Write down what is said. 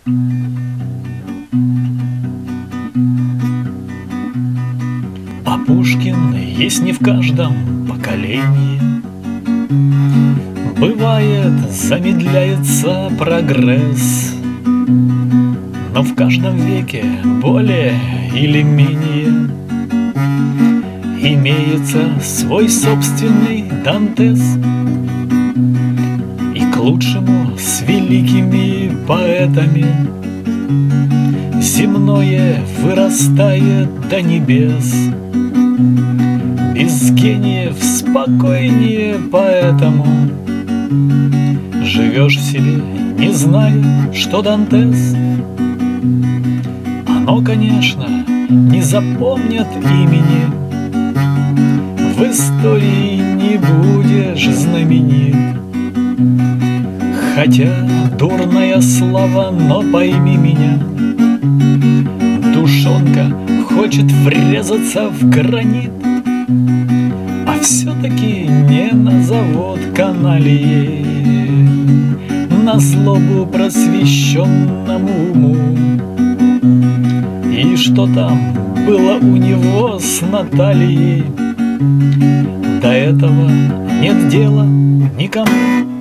А Пушкин есть не в каждом поколении. Бывает, замедляется прогресс, но в каждом веке более или менее имеется свой собственный Дантес. И к лучшему с великими поэтами земное вырастает до небес. Без гениев спокойнее, поэтому живешь в себе, не зная, что Дантес. Оно, конечно, не запомнят имени, в истории не будешь знаменит. Хотя дурная слава, но пойми меня, душонка хочет врезаться в гранит, а все-таки не на завод каналией, на злобу просвещенному уму. И что там было у него с Натальей, до этого нет дела никому.